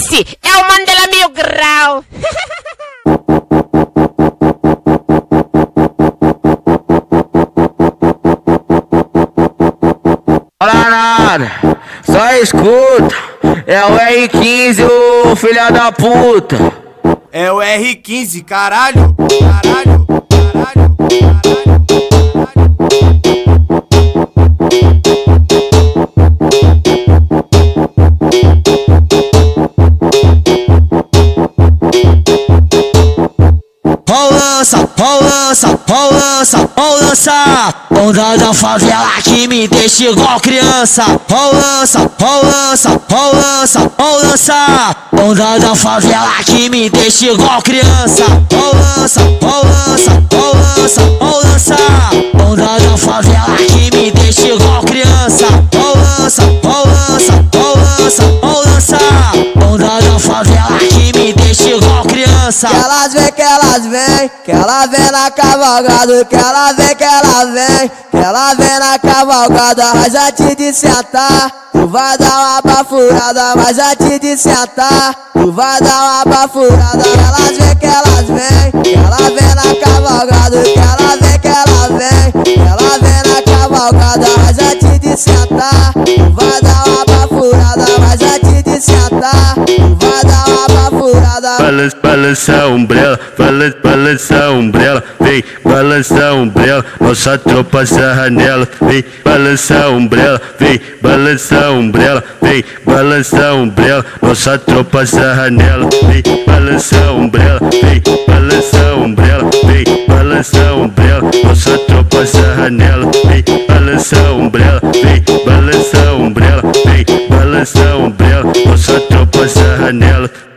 Esse é o Mandela Mil Grau. Fala nada, só escuta. É o R15, o filho da puta. É o R15, caralho, caralho, caralho, caralho. Rolança, rolança, rolança, rolança. Onda da favela que me deixa igual criança. Rolança, rolança, rolança, rolança. Onda da favela que me deixa igual criança. Rolança, rolança, rolança, rolança. Onda da favela que me deixa igual criança. Rolança, rolança, rolança, rolança. Onda da favela que me deixa igual criança. Que ela vem na cavalgada, que ela vem na cavalgada. Mas antes de sentar, tu vai dar uma bafurada. Mas antes de sentar, tu vai dar uma bafurada. Que ela vem na cavalgada, que ela vem na cavalgada. Mas antes de sentar, tu vai dar uma bafurada. Mas antes de sentar, tu vai dar uma bafurada. Balança a umbrella, balança a umbrella, vem, balança a umbrella, nossa tropa sarra nela, vem, balança a umbrella, vem, balança a umbrella, vem, balança a umbrella, nossa tropa sarra nela, vem, balança a umbrella, vem, balança a umbrella, vem, balança a umbrella, nossa tropa sarra nela, vem, balança a umbrella, vem, balança a umbrella, vem, balança a umbrella, nossa tropa sarra nela.